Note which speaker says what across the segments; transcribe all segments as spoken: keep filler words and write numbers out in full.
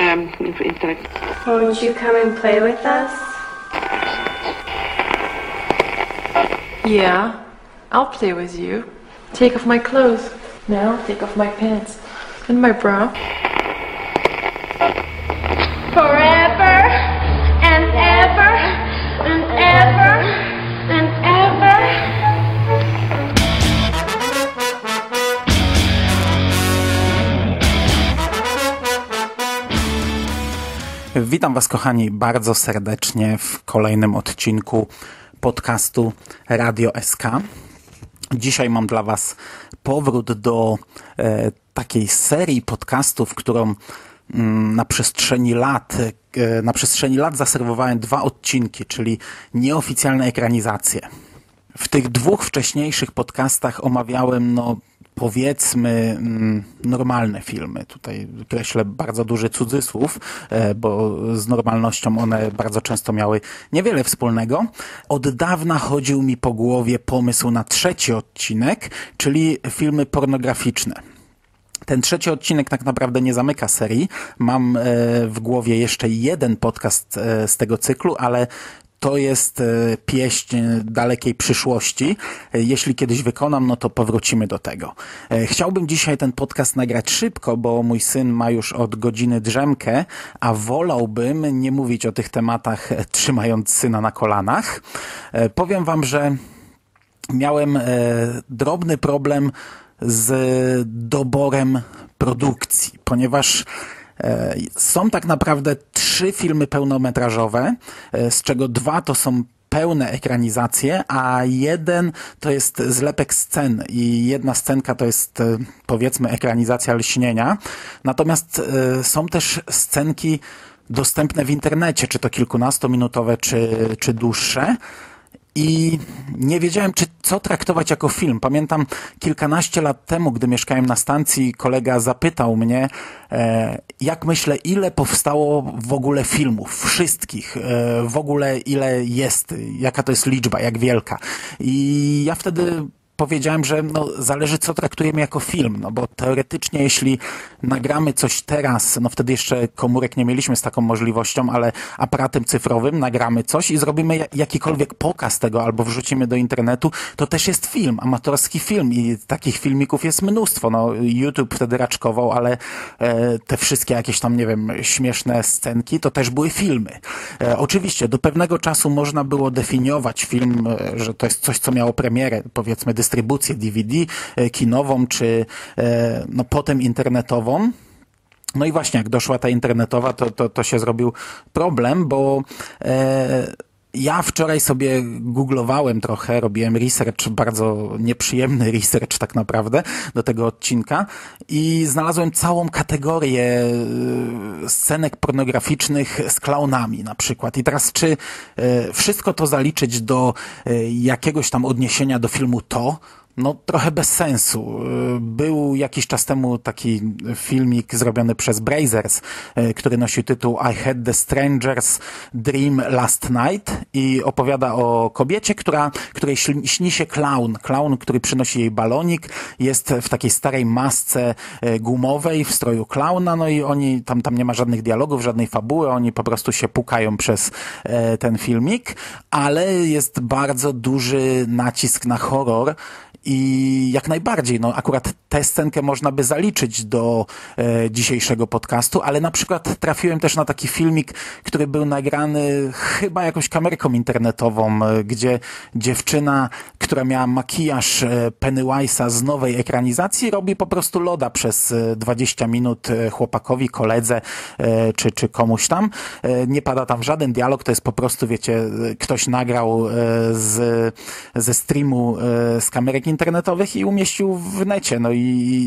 Speaker 1: um, intellect.
Speaker 2: Won't you come and play with us?
Speaker 3: Yeah, I'll play with you. Take off my clothes. Now take off my pants. And my bra.
Speaker 2: Forever and ever and ever and ever.
Speaker 4: Witam Was, kochani, bardzo serdecznie w kolejnym odcinku podcastu Radio S K. Dzisiaj mam dla Was powrót do e, takiej serii podcastów, którą mm, na przestrzeni lat e, na przestrzeni lat zaserwowałem dwa odcinki, czyli nieoficjalne ekranizacje. W tych dwóch wcześniejszych podcastach omawiałem, no powiedzmy, mm, normalne filmy. Tutaj kreślę bardzo duży cudzysłów, e, bo z normalnością one bardzo często miały niewiele wspólnego. Od dawna chodził mi po głowie pomysł na trzeci odcinek, czyli filmy pornograficzne. Ten trzeci odcinek tak naprawdę nie zamyka serii. Mam e, w głowie jeszcze jeden podcast e, z tego cyklu, ale to jest pieśń dalekiej przyszłości. Jeśli kiedyś wykonam, no to powrócimy do tego. Chciałbym dzisiaj ten podcast nagrać szybko, bo mój syn ma już od godziny drzemkę, a wolałbym nie mówić o tych tematach trzymając syna na kolanach. Powiem Wam, że miałem drobny problem z doborem produkcji, ponieważ są tak naprawdę trzy filmy pełnometrażowe, z czego dwa to są pełne ekranizacje, a jeden to jest zlepek scen i jedna scenka to jest, powiedzmy, ekranizacja Lśnienia. Natomiast są też scenki dostępne w internecie, czy to kilkunastominutowe, czy, czy dłuższe. I nie wiedziałem, czy co traktować jako film. Pamiętam kilkanaście lat temu, gdy mieszkałem na stacji, kolega zapytał mnie, e, jak myślę, ile powstało w ogóle filmów, wszystkich, e, w ogóle ile jest, jaka to jest liczba, jak wielka. I ja wtedy powiedziałem, że no, zależy, co traktujemy jako film, no bo teoretycznie jeśli nagramy coś teraz, no wtedy jeszcze komórek nie mieliśmy z taką możliwością, ale aparatem cyfrowym nagramy coś i zrobimy jakikolwiek pokaz tego albo wrzucimy do internetu, to też jest film, amatorski film i takich filmików jest mnóstwo. No YouTube wtedy raczkował, ale e, te wszystkie jakieś tam, nie wiem, śmieszne scenki, to też były filmy. E, oczywiście do pewnego czasu można było definiować film, e, że to jest coś, co miało premierę, powiedzmy dystrybucję D V D kinową, czy e, no potem internetową. No i właśnie, jak doszła ta internetowa, to, to, to się zrobił problem, bo e, ja wczoraj sobie googlowałem trochę, robiłem research, bardzo nieprzyjemny research tak naprawdę do tego odcinka i znalazłem całą kategorię scenek pornograficznych z klaunami na przykład. I teraz czy wszystko to zaliczyć do jakiegoś tam odniesienia do filmu To? No trochę bez sensu. Był jakiś czas temu taki filmik zrobiony przez Brazzers, który nosił tytuł I Had the Stranger's Dream Last Night i opowiada o kobiecie, która, której śni się klaun. Klaun, który przynosi jej balonik, jest w takiej starej masce gumowej w stroju klauna, no i oni, tam, tam nie ma żadnych dialogów, żadnej fabuły, oni po prostu się pukają przez ten filmik, ale jest bardzo duży nacisk na horror. I jak najbardziej, no akurat tę scenkę można by zaliczyć do e, dzisiejszego podcastu, ale na przykład trafiłem też na taki filmik, który był nagrany chyba jakąś kamerką internetową, e, gdzie dziewczyna, która miała makijaż e, Pennywise'a z nowej ekranizacji, robi po prostu loda przez e, dwadzieścia minut e, chłopakowi, koledze e, czy, czy komuś tam. E, nie pada tam żaden dialog, to jest po prostu, wiecie, ktoś nagrał e, z, ze streamu e, z kamerek internetowych i umieścił w necie. No i,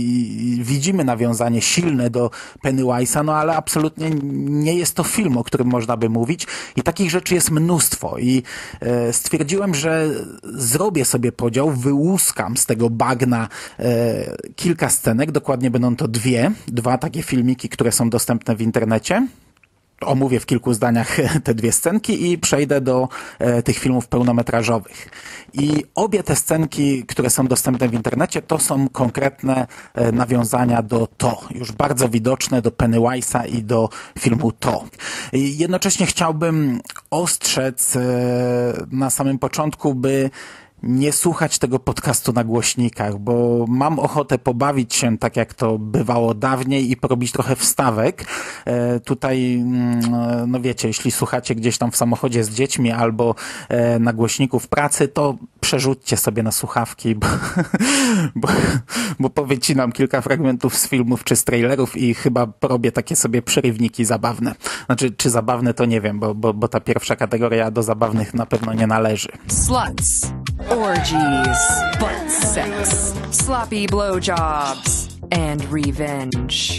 Speaker 4: i widzimy nawiązanie silne do Pennywise'a, no ale absolutnie nie jest to film, o którym można by mówić i takich rzeczy jest mnóstwo i e, stwierdziłem, że zrobię sobie podział, wyłuskam z tego bagna e, kilka scenek, dokładnie będą to dwie, dwa takie filmiki, które są dostępne w internecie. omówię w kilku zdaniach te dwie scenki i przejdę do e, tych filmów pełnometrażowych. I obie te scenki, które są dostępne w internecie, to są konkretne e, nawiązania do To. Już bardzo widoczne do Pennywise'a i do filmu To. I jednocześnie chciałbym ostrzec e, na samym początku, by nie słuchać tego podcastu na głośnikach, bo mam ochotę pobawić się tak, jak to bywało dawniej i porobić trochę wstawek. E, tutaj, no wiecie, jeśli słuchacie gdzieś tam w samochodzie z dziećmi albo e, na głośniku w pracy, to przerzućcie sobie na słuchawki, bo, bo, bo powycinam kilka fragmentów z filmów czy z trailerów i chyba porobię takie sobie przerywniki zabawne. Znaczy, czy zabawne to nie wiem, bo, bo, bo ta pierwsza kategoria do zabawnych na pewno nie należy. Sluts. Orgies, butt sex, sloppy blowjobs, and revenge.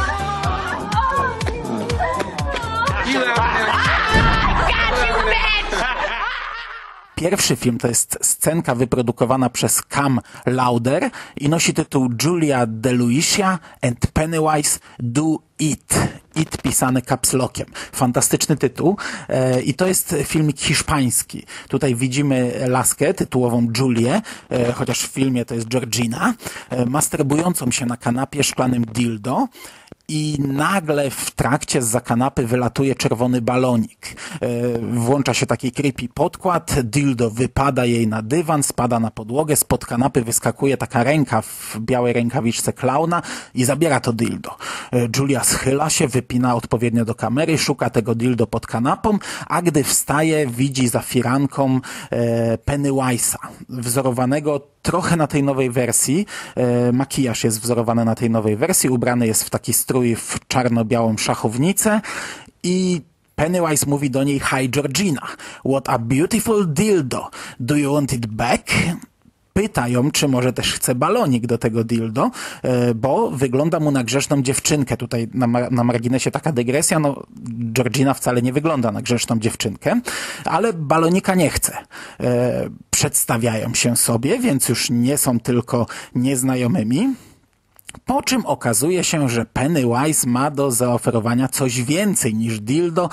Speaker 4: Pierwszy film to jest scenka wyprodukowana przez Cam Lauder i nosi tytuł Julia DeLucia and Pennywise Do It. It pisane caps lockiem. Fantastyczny tytuł. E, I to jest filmik hiszpański. Tutaj widzimy laskę tytułową Julię, e, chociaż w filmie to jest Georgina, e, masturbującą się na kanapie szklanym dildo. I nagle w trakcie zza kanapy wylatuje czerwony balonik. E, włącza się taki creepy podkład, dildo wypada jej na dywan, spada na podłogę, spod kanapy wyskakuje taka ręka w białej rękawiczce klauna i zabiera to dildo. E, Julia schyla się, wypina odpowiednio do kamery, szuka tego dildo pod kanapą, a gdy wstaje, widzi za firanką e, Pennywise'a, wzorowanego trochę na tej nowej wersji. E, makijaż jest wzorowany na tej nowej wersji, ubrany jest w taki strój w czarno-białą szachownicę i Pennywise mówi do niej: Hi Georgina, what a beautiful dildo, do you want it back? Pyta ją, czy może też chce balonik do tego dildo, bo wygląda mu na grzeszną dziewczynkę. Tutaj na, mar- na marginesie taka dygresja, no Georgina wcale nie wygląda na grzeszną dziewczynkę, ale balonika nie chce. E, przedstawiają się sobie, więc już nie są tylko nieznajomymi. Po czym okazuje się, że Pennywise ma do zaoferowania coś więcej niż dildo.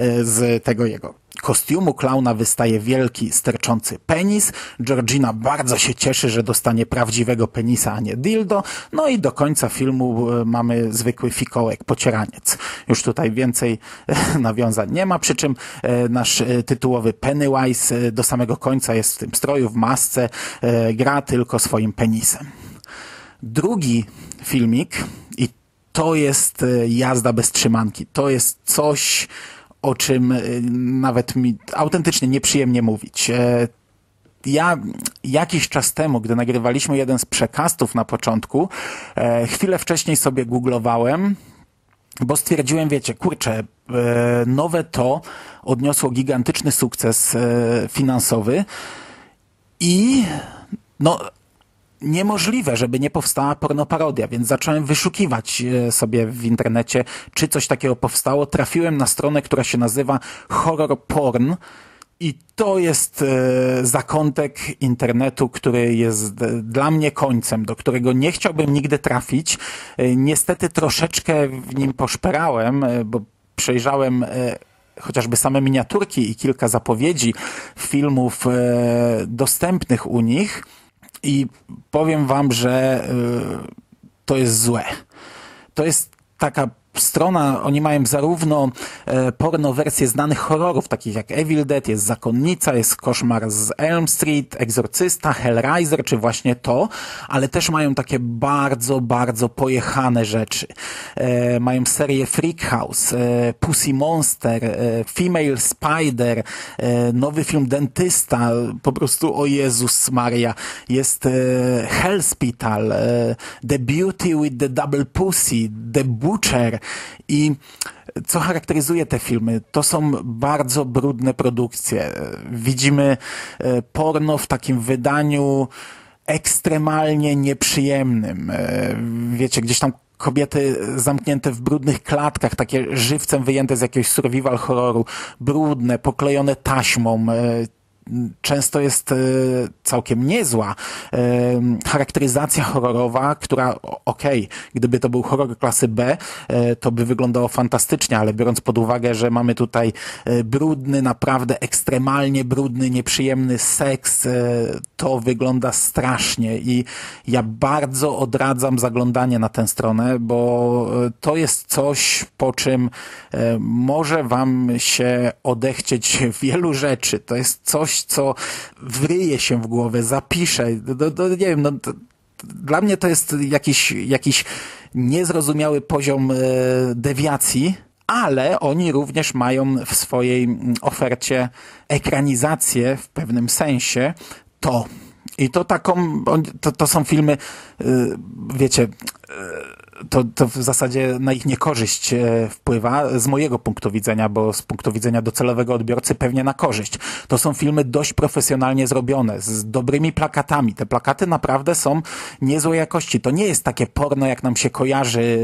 Speaker 4: Z tego jego kostiumu klauna wystaje wielki, sterczący penis. Georgina bardzo się cieszy, że dostanie prawdziwego penisa, a nie dildo. No i do końca filmu mamy zwykły fikołek, pocieraniec. Już tutaj więcej nawiązań nie ma, przy czym nasz tytułowy Pennywise do samego końca jest w tym stroju, w masce, gra tylko swoim penisem. Drugi filmik i to jest jazda bez trzymanki. To jest coś, o czym nawet mi autentycznie nieprzyjemnie mówić. Ja jakiś czas temu, gdy nagrywaliśmy jeden z przekastów na początku, chwilę wcześniej sobie googlowałem, bo stwierdziłem, wiecie, kurczę, nowe To odniosło gigantyczny sukces finansowy i no niemożliwe, żeby nie powstała pornoparodia, więc zacząłem wyszukiwać sobie w internecie, czy coś takiego powstało. Trafiłem na stronę, która się nazywa Horror Porn i to jest e, zakątek internetu, który jest dla mnie końcem, do którego nie chciałbym nigdy trafić. E, niestety troszeczkę w nim poszperałem, e, bo przejrzałem e, chociażby same miniaturki i kilka zapowiedzi filmów e, dostępnych u nich. I powiem wam, że y, to jest złe. To jest taka strona, oni mają zarówno e, porno wersje znanych horrorów, takich jak Evil Dead, jest Zakonnica, jest Koszmar z Elm Street, Egzorcysta, Hellraiser, czy właśnie To, ale też mają takie bardzo, bardzo pojechane rzeczy. E, mają serię Freak House, e, Pussy Monster, e, Female Spider, e, nowy film Dentysta, po prostu o Jezus Maria, jest e, Hellspital, e, The Beauty with the Double Pussy, The Butcher. I co charakteryzuje te filmy? To są bardzo brudne produkcje. Widzimy porno w takim wydaniu ekstremalnie nieprzyjemnym. Wiecie, gdzieś tam kobiety zamknięte w brudnych klatkach, takie żywcem wyjęte z jakiegoś survival horroru, brudne, poklejone taśmą, często jest całkiem niezła. Charakteryzacja horrorowa, która okej, okay, gdyby to był horror klasy B, to by wyglądało fantastycznie, ale biorąc pod uwagę, że mamy tutaj brudny, naprawdę ekstremalnie brudny, nieprzyjemny seks, to wygląda strasznie i ja bardzo odradzam zaglądanie na tę stronę, bo to jest coś, po czym może wam się odechcieć wielu rzeczy. To jest coś, co wryje się w głowę, zapisze. Do, do, nie wiem, no, to, dla mnie to jest jakiś, jakiś niezrozumiały poziom e, dewiacji, ale oni również mają w swojej ofercie ekranizację w pewnym sensie to. I to taką, to, to są filmy, e, wiecie, e, To, to w zasadzie na ich niekorzyść wpływa z mojego punktu widzenia, bo z punktu widzenia docelowego odbiorcy pewnie na korzyść. To są filmy dość profesjonalnie zrobione, z dobrymi plakatami. Te plakaty naprawdę są niezłej jakości. To nie jest takie porno, jak nam się kojarzy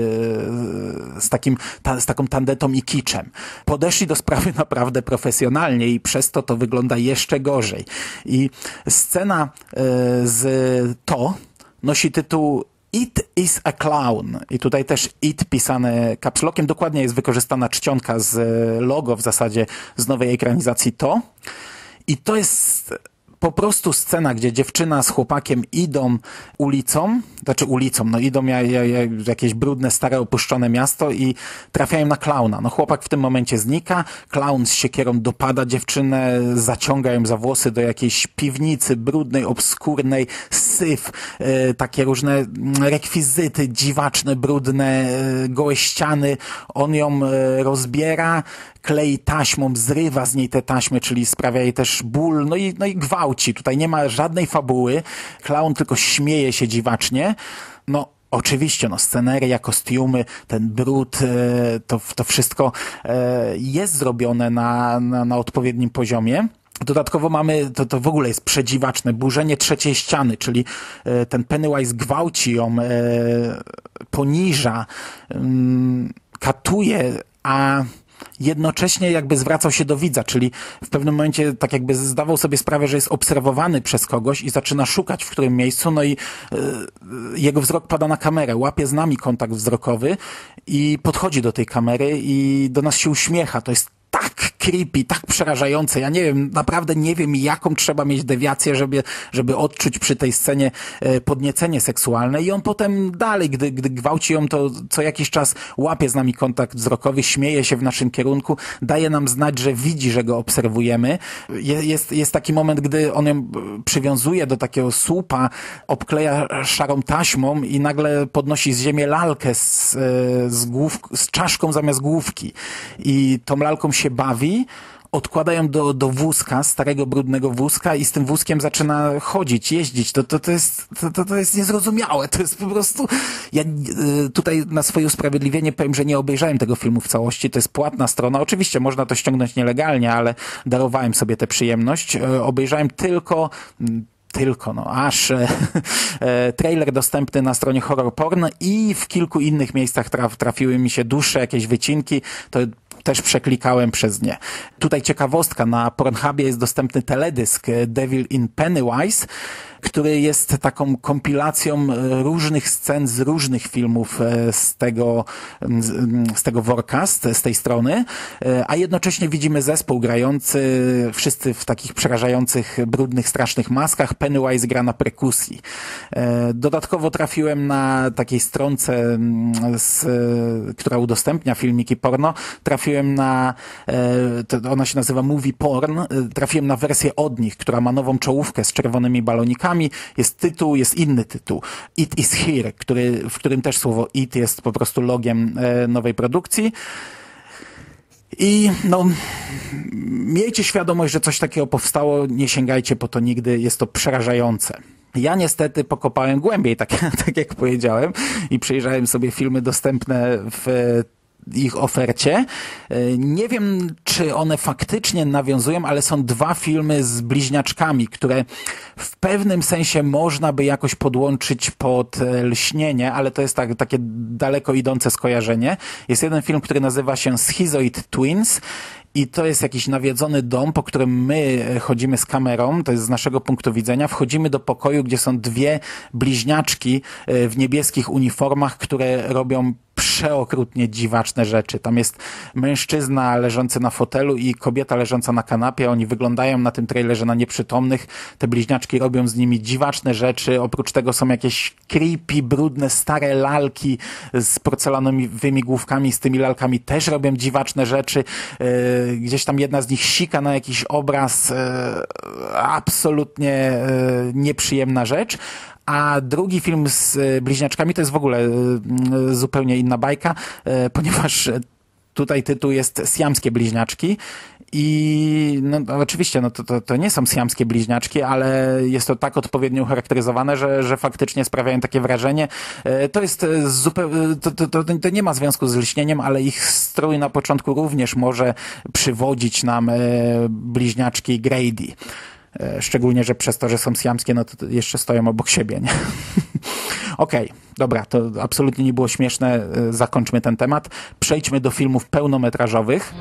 Speaker 4: z, takim, ta, z taką tandetą i kiczem. Podeszli do sprawy naprawdę profesjonalnie i przez to to wygląda jeszcze gorzej. I scena z to nosi tytuł It is a clown. I tutaj też it pisane caps lockiem. Dokładnie jest wykorzystana czcionka z logo w zasadzie z nowej ekranizacji to. I to jest po prostu scena, gdzie dziewczyna z chłopakiem idą ulicą, znaczy ulicą, no idą ja, ja, ja, jakieś brudne, stare, opuszczone miasto i trafiają na klauna. No chłopak w tym momencie znika, klaun z siekierą dopada dziewczynę, zaciąga ją za włosy do jakiejś piwnicy brudnej, obskurnej, syf, e, takie różne rekwizyty dziwaczne, brudne, e, gołe ściany. On ją e, rozbiera, klei taśmą, zrywa z niej te taśmy, czyli sprawia jej też ból, no i, no i gwałci. Tutaj nie ma żadnej fabuły. Klaun tylko śmieje się dziwacznie. No oczywiście, no sceneria, kostiumy, ten brud, to, to wszystko jest zrobione na, na, na odpowiednim poziomie. Dodatkowo mamy, to, to w ogóle jest przedziwaczne, burzenie trzeciej ściany, czyli e, ten Pennywise gwałci ją, e, poniża, m, katuje, a jednocześnie jakby zwracał się do widza, czyli w pewnym momencie tak jakby zdawał sobie sprawę, że jest obserwowany przez kogoś i zaczyna szukać w którym miejscu, no i y, jego wzrok pada na kamerę, łapie z nami kontakt wzrokowy i podchodzi do tej kamery i do nas się uśmiecha. To jest tak creepy, tak przerażające. Ja nie wiem, naprawdę nie wiem, jaką trzeba mieć dewiację, żeby, żeby odczuć przy tej scenie podniecenie seksualne. I on potem dalej, gdy, gdy gwałci ją, to co jakiś czas łapie z nami kontakt wzrokowy, śmieje się w naszym kierunku, daje nam znać, że widzi, że go obserwujemy. Jest, jest taki moment, gdy on ją przywiązuje do takiego słupa, obkleja szarą taśmą i nagle podnosi z ziemi lalkę z, z, głów, z czaszką zamiast główki. I tą lalką się bawi, odkładają do, do wózka, starego, brudnego wózka i z tym wózkiem zaczyna chodzić, jeździć. To, to, to, jest, to, to jest niezrozumiałe. To jest po prostu... Ja tutaj na swoje usprawiedliwienie powiem, że nie obejrzałem tego filmu w całości. To jest płatna strona. Oczywiście można to ściągnąć nielegalnie, ale darowałem sobie tę przyjemność. Obejrzałem tylko... Tylko, no aż e, e, trailer dostępny na stronie Horror Porn i w kilku innych miejscach traf, trafiły mi się dłuższe jakieś wycinki, to też przeklikałem przez nie. Tutaj ciekawostka, na Pornhubie jest dostępny teledysk Devil in Pennywise, który jest taką kompilacją różnych scen z różnych filmów z tego, z tego worka, z tej strony, a jednocześnie widzimy zespół grający, wszyscy w takich przerażających, brudnych, strasznych maskach. Pennywise gra na perkusji. Dodatkowo trafiłem na takiej stronce, z, która udostępnia filmiki porno, trafiłem na, ona się nazywa Movie Porn, trafiłem na wersję od nich, która ma nową czołówkę z czerwonymi balonikami. Jest tytuł, jest inny tytuł. It is here, który, w którym też słowo it jest po prostu logiem e, nowej produkcji. I no, miejcie świadomość, że coś takiego powstało, nie sięgajcie po to nigdy, jest to przerażające. Ja niestety pokopałem głębiej, tak, tak jak powiedziałem, i przejrzałem sobie filmy dostępne w ich ofercie. Nie wiem, czy one faktycznie nawiązują, ale są dwa filmy z bliźniaczkami, które w pewnym sensie można by jakoś podłączyć pod lśnienie, ale to jest tak, takie daleko idące skojarzenie. Jest jeden film, który nazywa się Schizoid Twins i to jest jakiś nawiedzony dom, po którym my chodzimy z kamerą, to jest z naszego punktu widzenia, wchodzimy do pokoju, gdzie są dwie bliźniaczki w niebieskich uniformach, które robią przeokrutnie dziwaczne rzeczy. Tam jest mężczyzna leżący na fotelu i kobieta leżąca na kanapie. Oni wyglądają na tym trailerze na nieprzytomnych. Te bliźniaczki robią z nimi dziwaczne rzeczy. Oprócz tego są jakieś creepy, brudne, stare lalki z porcelanowymi główkami. Z tymi lalkami też robią dziwaczne rzeczy. Gdzieś tam jedna z nich sika na jakiś obraz. Absolutnie nieprzyjemna rzecz. A drugi film z bliźniaczkami to jest w ogóle zupełnie inna bajka, ponieważ tutaj tytuł jest Siamskie bliźniaczki i no, oczywiście no, to, to, to nie są siamskie bliźniaczki, ale jest to tak odpowiednio ucharakteryzowane, że, że faktycznie sprawiają takie wrażenie. To jest zupełnie, to, to, to, to nie ma związku z lśnieniem, ale ich strój na początku również może przywodzić nam bliźniaczki Grady. Szczególnie, że przez to, że są siamskie, no to jeszcze stoją obok siebie, nie? Okej, okay, dobra, to absolutnie nie było śmieszne. Zakończmy ten temat. Przejdźmy do filmów pełnometrażowych.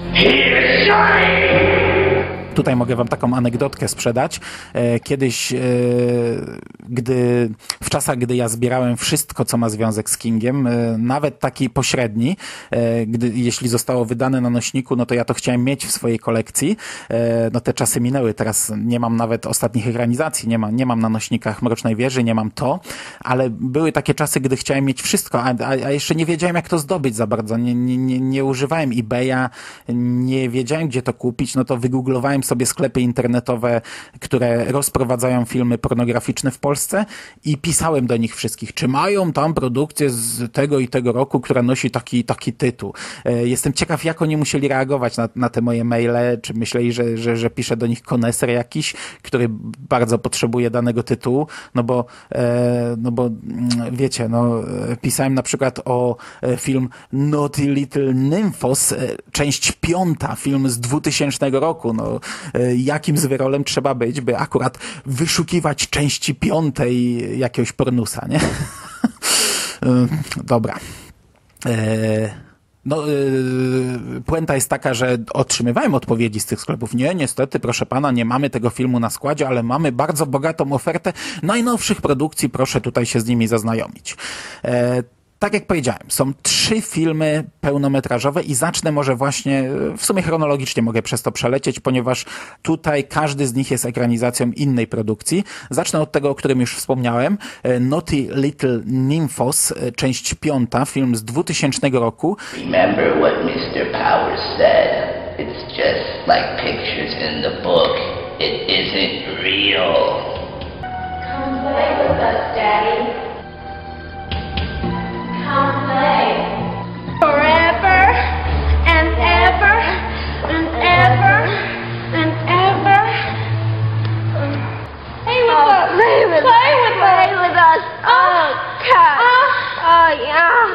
Speaker 4: Tutaj mogę wam taką anegdotkę sprzedać. Kiedyś, gdy w czasach, gdy ja zbierałem wszystko, co ma związek z Kingiem, nawet taki pośredni, gdy, jeśli zostało wydane na nośniku, no to ja to chciałem mieć w swojej kolekcji. No te czasy minęły, teraz nie mam nawet ostatnich ekranizacji, nie, ma, nie mam na nośnikach Mrocznej Wieży, nie mam to, ale były takie czasy, gdy chciałem mieć wszystko, a, a, a jeszcze nie wiedziałem, jak to zdobyć za bardzo. Nie, nie, nie, nie używałem eBaya, nie wiedziałem, gdzie to kupić, no to wygooglowałem sobie sklepy internetowe, które rozprowadzają filmy pornograficzne w Polsce i pisałem do nich wszystkich, czy mają tam produkcję z tego i tego roku, która nosi taki taki tytuł. Jestem ciekaw, jak oni musieli reagować na, na te moje maile, czy myśleli, że, że, że piszę do nich koneser jakiś, który bardzo potrzebuje danego tytułu, no bo, no bo wiecie, no pisałem na przykład o film Naughty Little Nymphos, część piąta, film z dwutysięcznego roku, no jakim zwyrolem trzeba być, by akurat wyszukiwać części piątej jakiegoś pornusa, nie? Dobra. No, puenta jest taka, że otrzymywałem odpowiedzi z tych sklepów. Nie, niestety, proszę pana, nie mamy tego filmu na składzie, ale mamy bardzo bogatą ofertę najnowszych produkcji, proszę tutaj się z nimi zaznajomić. Tak jak powiedziałem, są trzy filmy pełnometrażowe i zacznę może właśnie, w sumie chronologicznie mogę przez to przelecieć, ponieważ tutaj każdy z nich jest ekranizacją innej produkcji. Zacznę od tego, o którym już wspomniałem. Naughty Little Nymphos, część piąta, film z dwutysięcznego roku.
Speaker 1: Remember what mister Powers said. It's just like pictures in the book. It isn't real.
Speaker 2: Come play with us, Daddy. Come play. Forever and ever and ever and ever. Play with
Speaker 5: Oh,
Speaker 2: us.
Speaker 5: play with
Speaker 2: play
Speaker 5: us.
Speaker 2: with
Speaker 5: Play
Speaker 2: us.
Speaker 5: with us. Oh, cat. Oh, yeah.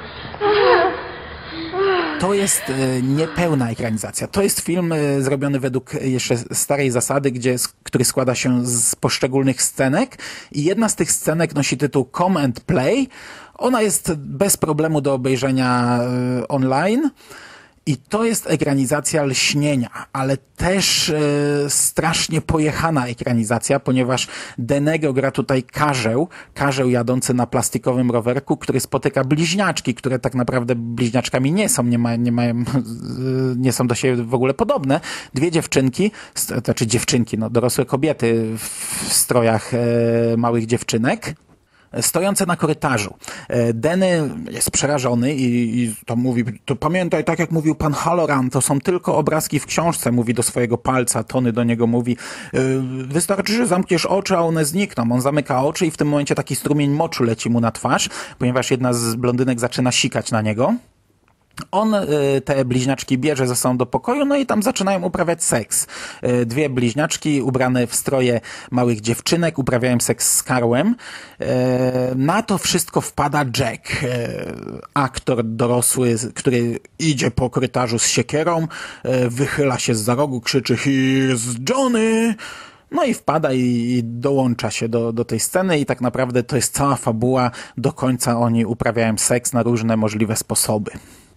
Speaker 4: To jest e, niepełna ekranizacja. To jest film e, zrobiony według jeszcze starej zasady, gdzie, który składa się z poszczególnych scenek i jedna z tych scenek nosi tytuł Come and Play. Ona jest bez problemu do obejrzenia e, online. I to jest ekranizacja Lśnienia, ale też e, strasznie pojechana ekranizacja, ponieważ Denego gra tutaj karzeł, karzeł jadący na plastikowym rowerku, który spotyka bliźniaczki, które tak naprawdę bliźniaczkami nie są, nie, ma, nie mają, nie są do siebie w ogóle podobne. Dwie dziewczynki, znaczy dziewczynki, no dorosłe kobiety w strojach e, małych dziewczynek, stojące na korytarzu. Denny jest przerażony i, i to mówi, to pamiętaj, tak jak mówił pan Halloran, to są tylko obrazki w książce, mówi do swojego palca, Tony do niego mówi, wystarczy, że zamkniesz oczy, a one znikną. On zamyka oczy i w tym momencie taki strumień moczu leci mu na twarz, ponieważ jedna z blondynek zaczyna sikać na niego. On te bliźniaczki bierze ze sobą do pokoju, no i tam zaczynają uprawiać seks. Dwie bliźniaczki ubrane w stroje małych dziewczynek uprawiają seks z Karłem. Na to wszystko wpada Jack, aktor dorosły, który idzie po korytarzu z siekierą, wychyla się zza rogu, krzyczy "Here's Johnny!" No i wpada i, i dołącza się do, do tej sceny i tak naprawdę to jest cała fabuła. Do końca oni uprawiają seks na różne możliwe sposoby.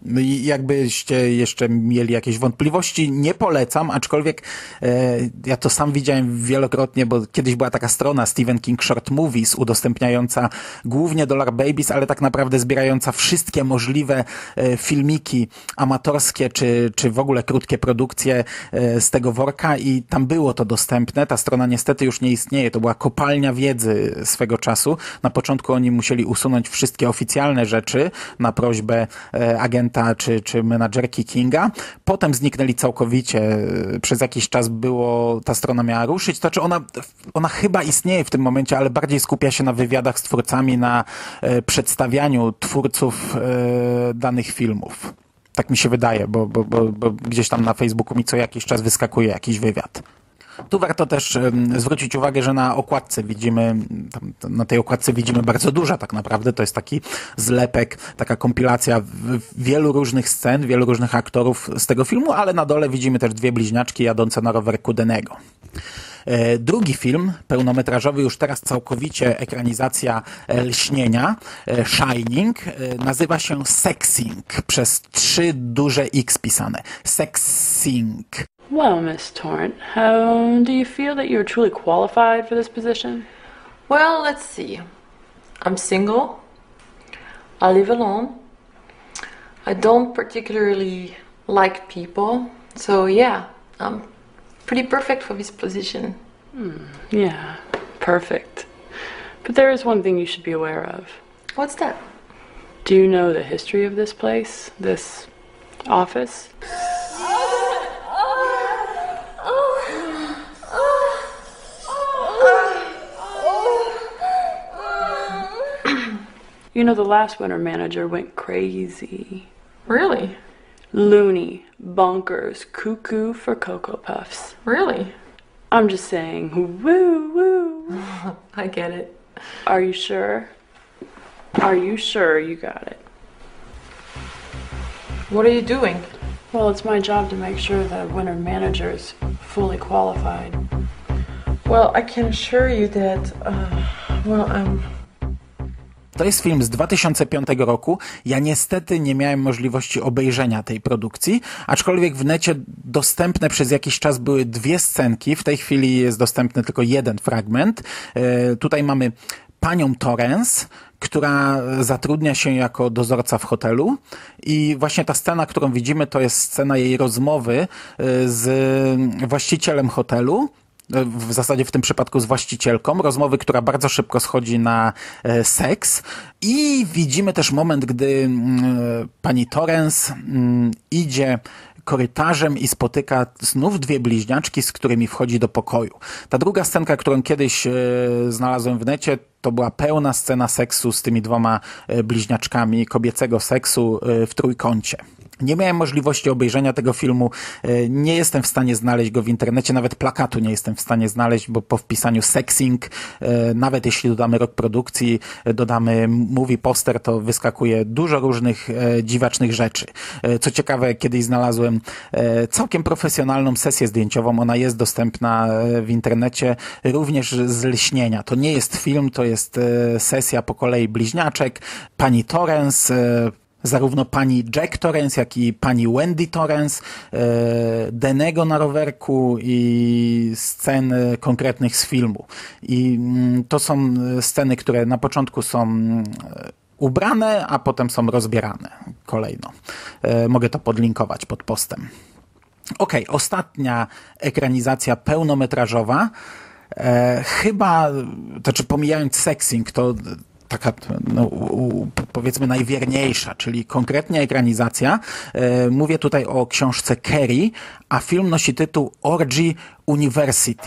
Speaker 4: jakbyście jeszcze mieli jakieś wątpliwości, nie polecam, aczkolwiek e, ja to sam widziałem wielokrotnie, bo kiedyś była taka strona Stephen King Short Movies udostępniająca głównie Dollar Babies, ale tak naprawdę zbierająca wszystkie możliwe e, filmiki amatorskie, czy, czy w ogóle krótkie produkcje e, z tego worka i tam było to dostępne. Ta strona niestety już nie istnieje. To była kopalnia wiedzy swego czasu. Na początku oni musieli usunąć wszystkie oficjalne rzeczy na prośbę e, agenta czy, czy menadżerki Kinga. Potem zniknęli całkowicie. Przez jakiś czas było, ta strona miała ruszyć. To znaczy ona, ona chyba istnieje w tym momencie, ale bardziej skupia się na wywiadach z twórcami, na e, przedstawianiu twórców e, danych filmów. Tak mi się wydaje, bo, bo, bo, bo gdzieś tam na Facebooku mi co jakiś czas wyskakuje jakiś wywiad. Tu warto też um, zwrócić uwagę, że na okładce widzimy, tam, na tej okładce widzimy bardzo dużo tak naprawdę, to jest taki zlepek, taka kompilacja wielu różnych scen, wielu różnych aktorów z tego filmu, ale na dole widzimy też dwie bliźniaczki jadące na rowerku Denego. E, drugi film, pełnometrażowy, już teraz całkowicie ekranizacja Lśnienia, e, Shining, e, nazywa się Sexing, przez trzy duże X pisane. Sexing.
Speaker 6: Well, Miss Torrent, how do you feel that you're truly qualified for this position?
Speaker 3: Well, let's see. I'm single. I live alone. I don't particularly like people. So yeah, I'm pretty perfect for this position.
Speaker 6: Hmm, yeah, perfect. But there is one thing you should be aware of.
Speaker 3: What's that?
Speaker 6: Do you know the history of this place, this office? You know, the last winter manager went crazy.
Speaker 3: Really?
Speaker 6: Loony, bonkers, cuckoo for Cocoa Puffs.
Speaker 3: Really?
Speaker 6: I'm just saying, woo, woo.
Speaker 3: I get it.
Speaker 6: Are you sure? Are you sure you got it?
Speaker 3: What are you doing?
Speaker 6: Well, it's my job to make sure the winter manager is fully qualified.
Speaker 3: Well, I can assure you that, uh, well, I'm...
Speaker 4: To jest film z dwa tysiące piątego roku. Ja niestety nie miałem możliwości obejrzenia tej produkcji, aczkolwiek w necie dostępne przez jakiś czas były dwie scenki. W tej chwili jest dostępny tylko jeden fragment. E, tutaj mamy panią Torrance, która zatrudnia się jako dozorca w hotelu i właśnie ta scena, którą widzimy, to jest scena jej rozmowy z właścicielem hotelu, w zasadzie w tym przypadku z właścicielką, rozmowy, która bardzo szybko schodzi na e, seks i widzimy też moment, gdy m, pani Torrance m, idzie korytarzem i spotyka znów dwie bliźniaczki, z którymi wchodzi do pokoju. Ta druga scenka, którą kiedyś e, znalazłem w necie, to była pełna scena seksu z tymi dwoma e, bliźniaczkami, kobiecego seksu e, w trójkącie. Nie miałem możliwości obejrzenia tego filmu, nie jestem w stanie znaleźć go w internecie, nawet plakatu nie jestem w stanie znaleźć, bo po wpisaniu Sexing, nawet jeśli dodamy rok produkcji, dodamy movie poster, to wyskakuje dużo różnych dziwacznych rzeczy. Co ciekawe, kiedyś znalazłem całkiem profesjonalną sesję zdjęciową, ona jest dostępna w internecie, również z Lśnienia. To nie jest film, to jest sesja po kolei bliźniaczek, pani Torrance, zarówno pani Jack Torrance, jak i pani Wendy Torrance, e, Denego na rowerku i scen konkretnych z filmu. I mm, to są sceny, które na początku są ubrane, a potem są rozbierane kolejno. E, mogę to podlinkować pod postem. Okej, okay, ostatnia ekranizacja pełnometrażowa. E, chyba, to znaczy pomijając Sexing, to taka, no, powiedzmy najwierniejsza, czyli konkretnie ekranizacja. E, mówię tutaj o książce Carrie, a film nosi tytuł Orgy University.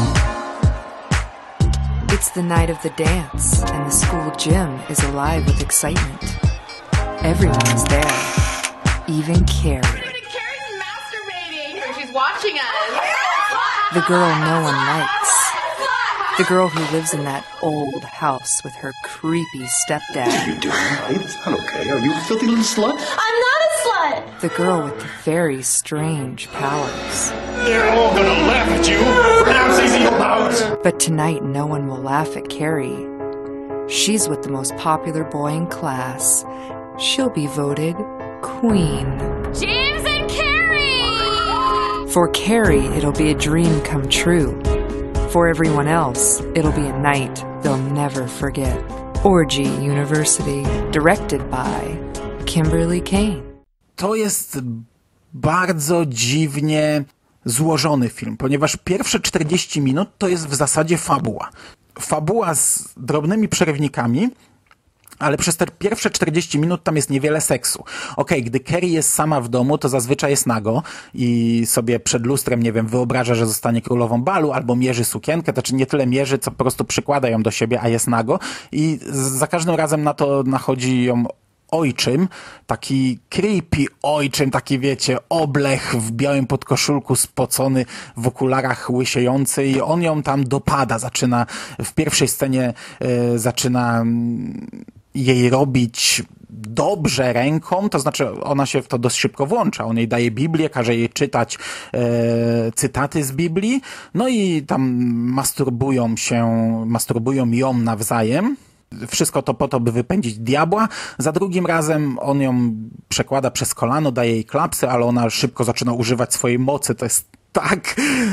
Speaker 7: It's the night of the dance, and the school gym is alive with excitement. Everyone is there, even Carrie.
Speaker 2: Carrie's masturbating. She's watching us.
Speaker 7: The girl no one likes. The girl who lives in that old house with her creepy stepdad.
Speaker 8: What are you doing? Hey, that's not okay. Are you a filthy little slut?
Speaker 2: I'm not a slut.
Speaker 7: The girl with the very strange powers.
Speaker 8: They're all gonna laugh at you for pronouncing your powers.
Speaker 7: But tonight no one will laugh at Carrie. She's with the most popular boy in class. She'll be voted queen.
Speaker 5: James and Carrie!
Speaker 7: For Carrie, it'll be a dream come true. For everyone else, it'll be a night they'll never forget. Orgy University, directed by Kimberly Kane.
Speaker 4: To jest bardzo dziwnie złożony film, ponieważ pierwsze czterdzieści minut to jest w zasadzie fabuła. Fabuła z drobnymi przerywnikami, ale przez te pierwsze czterdzieści minut tam jest niewiele seksu. Okej, gdy Carrie jest sama w domu, to zazwyczaj jest nago i sobie przed lustrem, nie wiem, wyobraża, że zostanie królową balu, albo mierzy sukienkę, to znaczy nie tyle mierzy, co po prostu przykłada ją do siebie, a jest nago i za każdym razem na to nachodzi ją ojczym, taki creepy ojczym, taki wiecie, oblech w białym podkoszulku, spocony, w okularach łysiejący i on ją tam dopada, zaczyna w pierwszej scenie y, zaczyna jej robić dobrze ręką, to znaczy ona się w to dość szybko włącza. On jej daje Biblię, każe jej czytać e, cytaty z Biblii, no i tam masturbują się, masturbują ją nawzajem. Wszystko to po to, by wypędzić diabła. Za drugim razem on ją przekłada przez kolano, daje jej klapsy, ale ona szybko zaczyna używać swojej mocy. To jest tak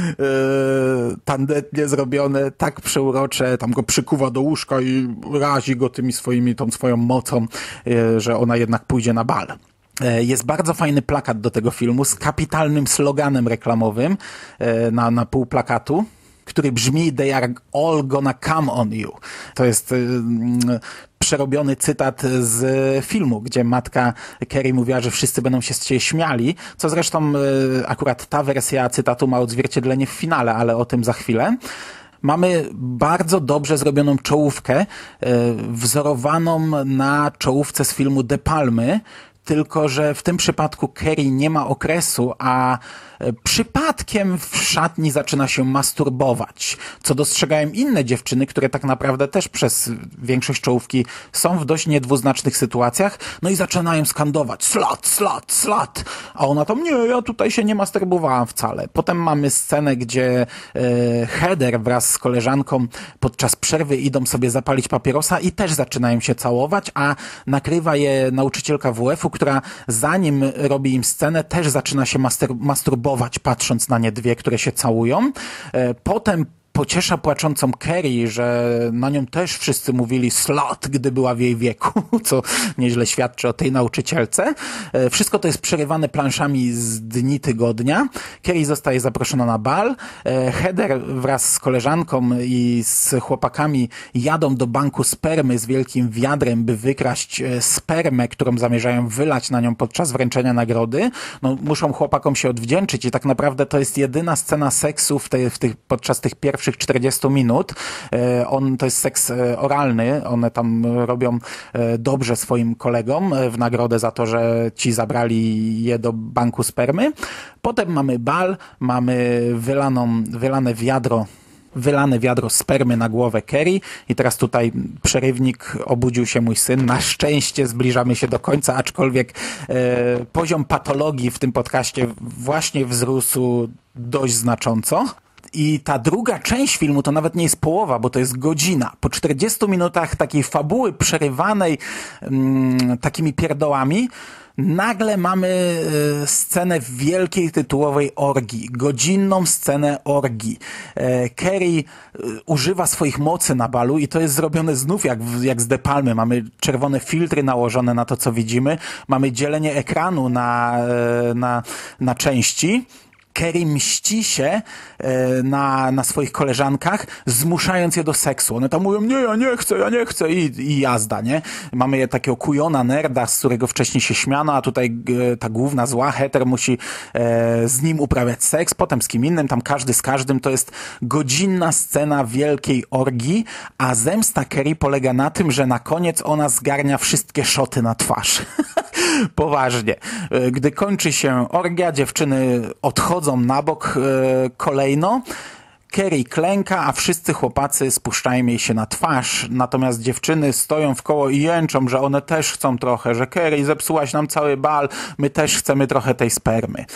Speaker 4: yy, tandetnie zrobione, tak przeurocze, tam go przykuwa do łóżka i razi go tymi swoimi, tą swoją mocą, yy, że ona jednak pójdzie na bal. Jest bardzo fajny plakat do tego filmu z kapitalnym sloganem reklamowym yy, na, na pół plakatu, który brzmi "They are all gonna come on you". To jest yy, przerobiony cytat z filmu, gdzie matka Carrie mówiła, że wszyscy będą się z ciebie śmiali, co zresztą yy, akurat ta wersja cytatu ma odzwierciedlenie w finale, ale o tym za chwilę. Mamy bardzo dobrze zrobioną czołówkę, yy, wzorowaną na czołówce z filmu De Palmy, tylko że w tym przypadku Carrie nie ma okresu, a przypadkiem w szatni zaczyna się masturbować, co dostrzegają inne dziewczyny, które tak naprawdę też przez większość czołówki są w dość niedwuznacznych sytuacjach, no i zaczynają skandować slut, slut, slut, a ona tam, nie, ja tutaj się nie masturbowałam wcale. Potem mamy scenę, gdzie e, Heather wraz z koleżanką podczas przerwy idą sobie zapalić papierosa i też zaczynają się całować, a nakrywa je nauczycielka W F-u, która zanim robi im scenę, też zaczyna się master- masturbować, patrząc na nie dwie, które się całują. Potem pociesza płaczącą Carrie, że na nią też wszyscy mówili slut, gdy była w jej wieku, co nieźle świadczy o tej nauczycielce. Wszystko to jest przerywane planszami z dni tygodnia. Carrie zostaje zaproszona na bal. Heather wraz z koleżanką i z chłopakami jadą do banku spermy z wielkim wiadrem, by wykraść spermę, którą zamierzają wylać na nią podczas wręczenia nagrody. No, muszą chłopakom się odwdzięczyć i tak naprawdę to jest jedyna scena seksu w, tej, w tych, podczas tych pierwszych czterdziestu minut. On, to jest seks oralny, one tam robią dobrze swoim kolegom w nagrodę za to, że ci zabrali je do banku spermy. Potem mamy bal, mamy wylaną, wylane wiadro wylane wiadro spermy na głowę Carrie i teraz tutaj przerywnik "Obudził się mój syn". Na szczęście zbliżamy się do końca, aczkolwiek e, poziom patologii w tym podcaście właśnie wzrósł dość znacząco. I ta druga część filmu to nawet nie jest połowa, bo to jest godzina. Po czterdziestu minutach takiej fabuły przerywanej mm, takimi pierdołami, nagle mamy e, scenę wielkiej tytułowej orgii. Godzinną scenę orgii. E, Carrie e, używa swoich mocy na balu i to jest zrobione znów jak, jak z De Palmy. Mamy czerwone filtry nałożone na to, co widzimy. Mamy dzielenie ekranu na, e, na, na części. Carrie mści się e, na, na swoich koleżankach, zmuszając je do seksu. One tam mówią, nie, ja nie chcę, ja nie chcę i, i jazda, nie? Mamy je takiego kujona nerda, z którego wcześniej się śmiano, a tutaj e, ta główna zła Heather musi e, z nim uprawiać seks, potem z kim innym, tam każdy z każdym. To jest godzinna scena wielkiej orgii, a zemsta Carrie polega na tym, że na koniec ona zgarnia wszystkie szoty na twarz. Poważnie. E, gdy kończy się orgia, dziewczyny odchodzą na bok e, kolejno. Carrie klęka, a wszyscy chłopacy spuszczają jej się na twarz. Natomiast dziewczyny stoją w koło i jęczą, że one też chcą trochę, że Carrie, zepsułaś nam cały bal, my też chcemy trochę tej spermy.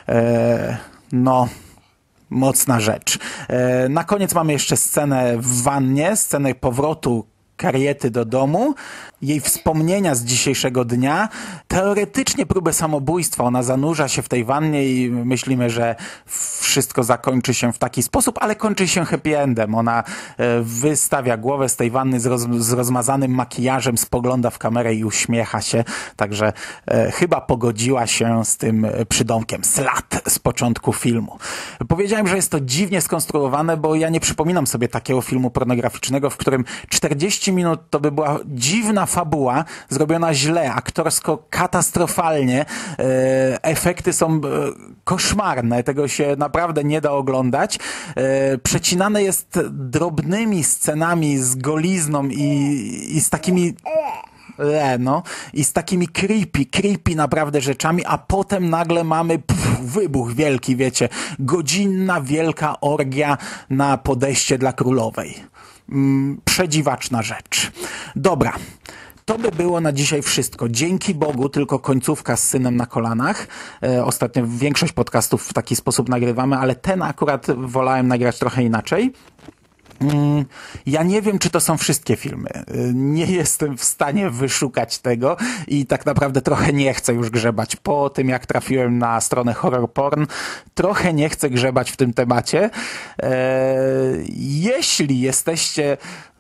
Speaker 4: E, no... Mocna rzecz. E, na koniec mamy jeszcze scenę w wannie, scenę powrotu kariety do domu, jej wspomnienia z dzisiejszego dnia, teoretycznie próbę samobójstwa. Ona zanurza się w tej wannie i myślimy, że wszystko zakończy się w taki sposób, ale kończy się happy endem. Ona wystawia głowę z tej wanny z, roz, z rozmazanym makijażem, spogląda w kamerę i uśmiecha się. Także e, chyba pogodziła się z tym przydomkiem slut z początku filmu. Powiedziałem, że jest to dziwnie skonstruowane, bo ja nie przypominam sobie takiego filmu pornograficznego, w którym czterdzieści minut to by była dziwna fabuła, zrobiona źle, aktorsko katastrofalnie, e, efekty są e, koszmarne, tego się naprawdę nie da oglądać. E, przecinane jest drobnymi scenami z golizną i, i z takimi... Le, no, i z takimi creepy, creepy naprawdę rzeczami, a potem nagle mamy pff, wybuch wielki, wiecie, godzinna wielka orgia na podejście dla królowej. Mm, przedziwaczna rzecz. Dobra. To by było na dzisiaj wszystko. Dzięki Bogu tylko końcówka z synem na kolanach. E, ostatnio większość podcastów w taki sposób nagrywamy, ale ten akurat wolałem nagrać trochę inaczej. Mm, ja nie wiem, czy to są wszystkie filmy. Nie jestem w stanie wyszukać tego i tak naprawdę trochę nie chcę już grzebać. Po tym, jak trafiłem na stronę Horror Porn, trochę nie chcę grzebać w tym temacie. E, jeśli jesteście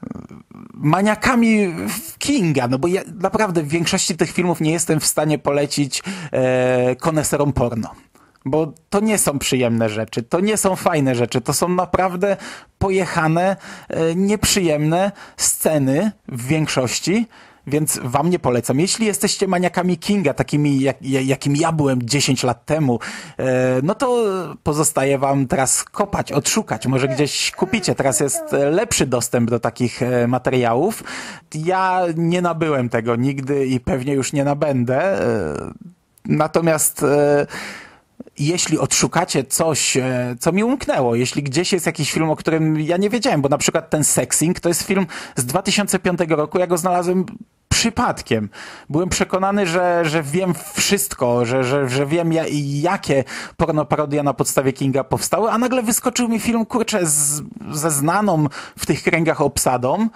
Speaker 4: maniakami Kinga, no bo ja naprawdę w większości tych filmów nie jestem w stanie polecić e, koneserom porno. Bo to nie są przyjemne rzeczy, to nie są fajne rzeczy, to są naprawdę pojechane, e, nieprzyjemne sceny w większości, więc wam nie polecam. Jeśli jesteście maniakami Kinga, takimi jak, jakim ja byłem dziesięć lat temu, e, no to pozostaje wam teraz kopać, odszukać, może gdzieś kupicie. Teraz jest lepszy dostęp do takich e, materiałów. Ja nie nabyłem tego nigdy i pewnie już nie nabędę. E, natomiast... E, Jeśli odszukacie coś, co mi umknęło, jeśli gdzieś jest jakiś film, o którym ja nie wiedziałem, bo na przykład ten Sexing to jest film z dwa tysiące piątego roku, ja go znalazłem przypadkiem. Byłem przekonany, że, że wiem wszystko, że, że, że wiem ja, jakie pornoparodie na podstawie Kinga powstały, a nagle wyskoczył mi film, kurczę, z, ze znaną w tych kręgach obsadą,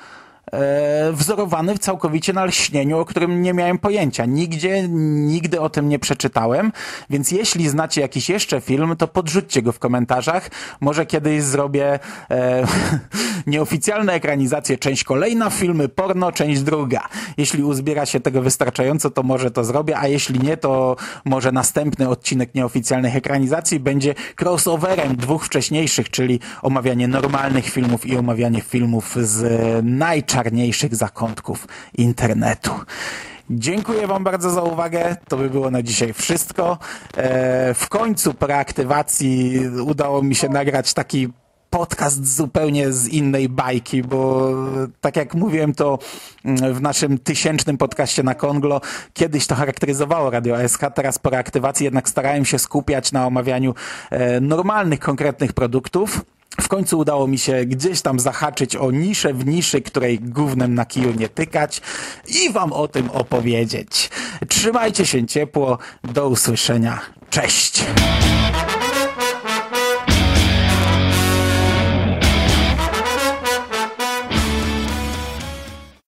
Speaker 4: E, wzorowany całkowicie na Lśnieniu, o którym nie miałem pojęcia. Nigdzie, nigdy o tym nie przeczytałem, więc jeśli znacie jakiś jeszcze film, to podrzućcie go w komentarzach. Może kiedyś zrobię e, nieoficjalne ekranizacje, część kolejna, filmy porno, część druga. Jeśli uzbiera się tego wystarczająco, to może to zrobię, a jeśli nie, to może następny odcinek nieoficjalnych ekranizacji będzie crossoverem dwóch wcześniejszych, czyli omawianie normalnych filmów i omawianie filmów z najczarniejszych czarniejszych zakątków internetu. Dziękuję wam bardzo za uwagę. To by było na dzisiaj wszystko. E, w końcu po reaktywacji udało mi się nagrać taki podcast zupełnie z innej bajki, bo tak jak mówiłem, to w naszym tysięcznym podcaście na Konglo kiedyś to charakteryzowało Radio S K, teraz po reaktywacji jednak starałem się skupiać na omawianiu e, normalnych, konkretnych produktów. W końcu udało mi się gdzieś tam zahaczyć o niszę w niszy, której gównem na kiju nie tykać i wam o tym opowiedzieć. Trzymajcie się ciepło, do usłyszenia, cześć!